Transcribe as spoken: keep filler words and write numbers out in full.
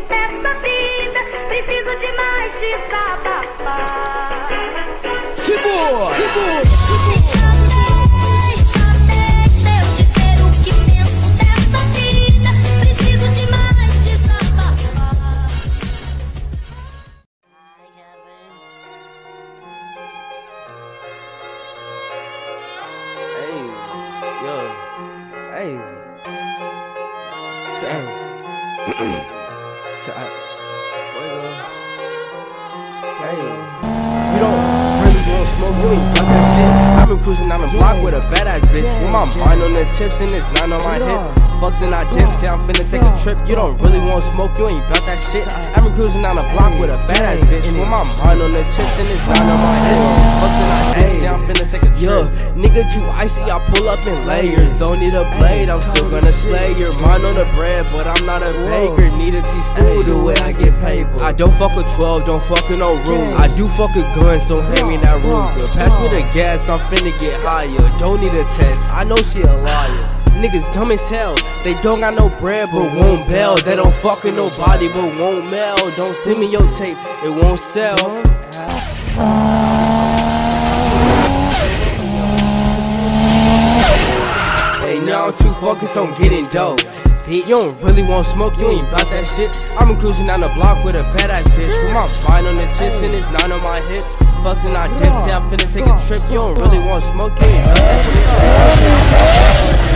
dessa vida, preciso de mais desabafar. Segura! Segura! Deixa, deixa, deixa eu dizer o que penso dessa vida, preciso de mais desabafar. Hey, yo, hey, time, time, fuego, hey, you don't really want smoke, you ain't got that shit. I've been cruising down the block with a badass bitch, with my mind on the chips and it's not on my hip. Fuck then I dip, say I'm finna take a trip. You don't really want smoke, you ain't bout that shit. I've been cruising down the block with a badass bitch, with my mind on the chips and it's not on my hip. Fuck then I dip, say I'm finna take a trip. Yo, nigga too icy, I pull up in layers. Don't need a blade, I'm still gonna slay your mind on the bread, but I'm not a baker. Need a teaspoon the way I get paid. I don't fuck with twelve, don't fuck with no room. I do fuck with guns, so hand me that Ruger. Pass me the gas, I'm finna get higher. Don't need a test, I know she a liar. Niggas dumb as hell, they don't got no bread but won't bail. They don't fuck with nobody but won't mail. Don't send me your tape, it won't sell. Hey, now I'm too focused on getting dope. Bitch, you don't really want smoke, you ain't bout that shit. I'm cruising down the block with a badass bitch, with my mind on the chips and it's nine on my hip. Fucked and I dip, say I'm finna take a trip. You don't really want smoke, you ain't bout that shit.